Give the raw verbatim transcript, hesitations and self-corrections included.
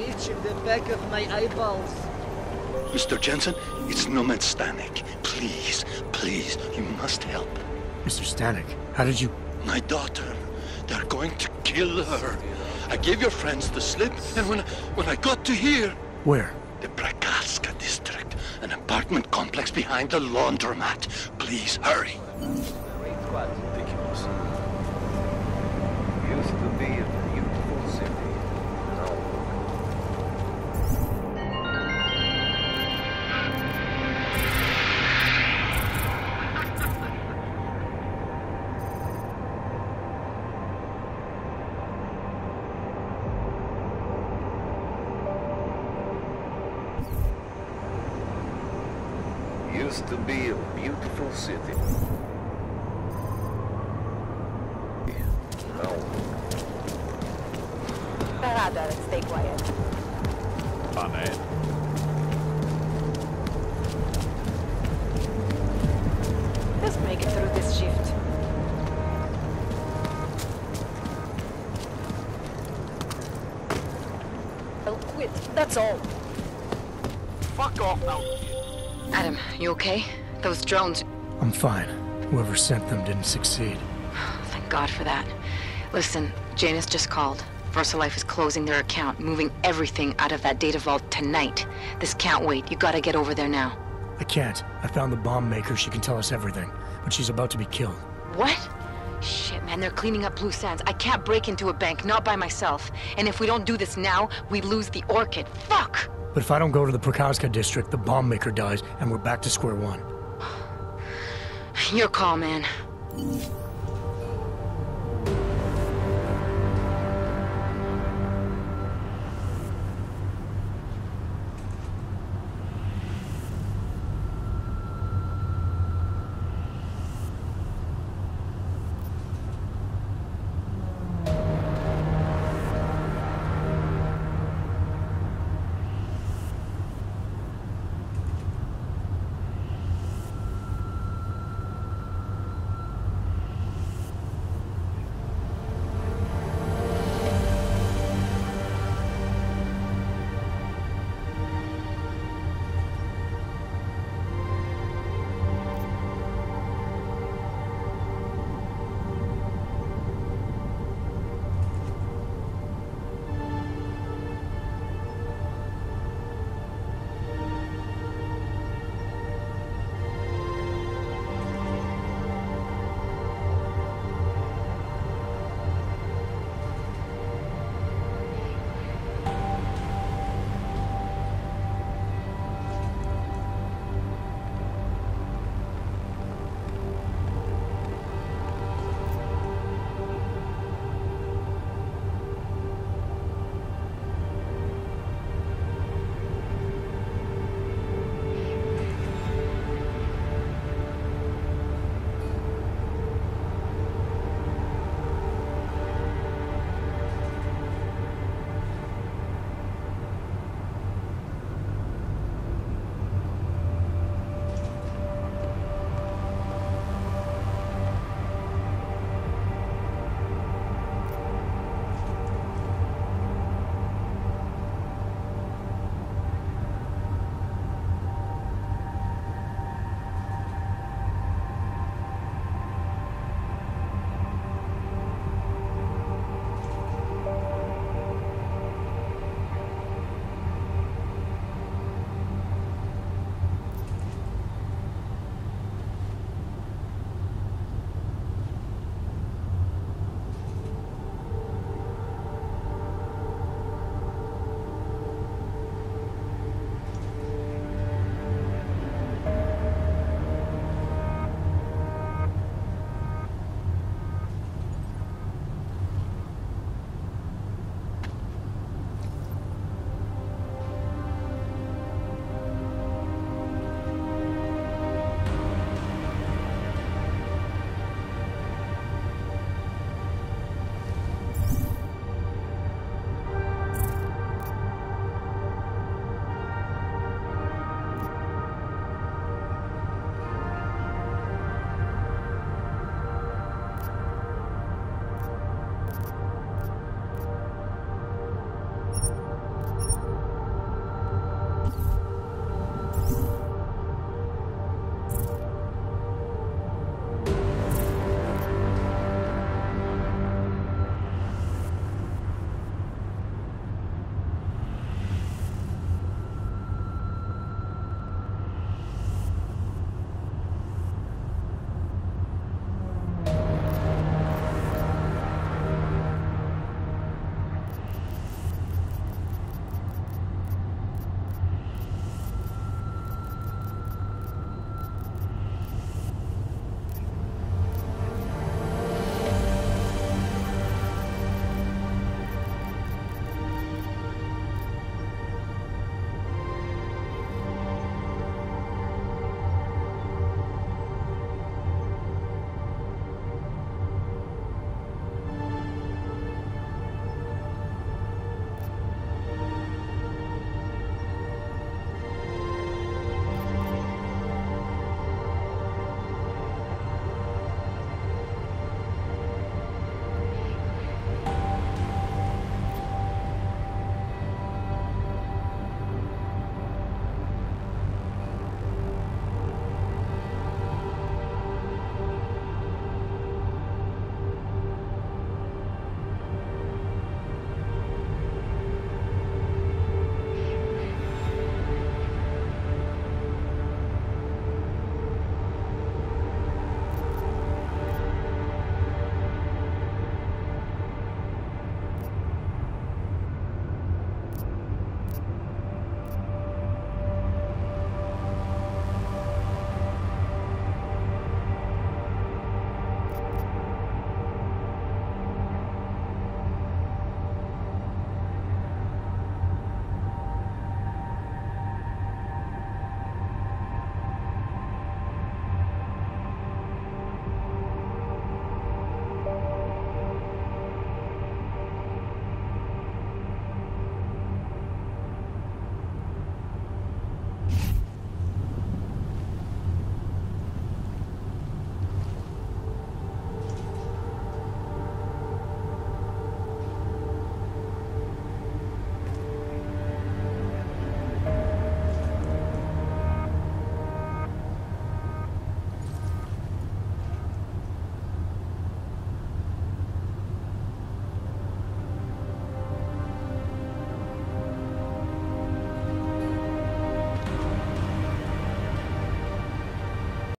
itch in the back of my eyeballs. Mister Jensen, it's Nomad Stanek. Please, please, you must help. Mister Stanek, how did you... My daughter. They're going to kill her. I gave your friends the slip, and when, when I got to here... Where? The Prakalska district. An apartment complex behind the laundromat. Please, hurry. Ridiculous. Used to be a beautiful city. Now used to be a beautiful city. Now. Parada, let's stay quiet. Amen. Just make it through this shift. I'll quit, that's all. Fuck off now. Adam, you okay? Those drones... I'm fine. Whoever sent them didn't succeed. Thank God for that. Listen, Janus just called. VersaLife is closing their account, moving everything out of that data vault tonight. This can't wait. You gotta get over there now. I can't. I found the bomb maker. She can tell us everything. But she's about to be killed. What? Shit, man, they're cleaning up Blue Sands. I can't break into a bank, not by myself. And if we don't do this now, we lose the Orchid. Fuck! But if I don't go to the Prakalska district, the bomb maker dies, and we're back to square one. Your call, man.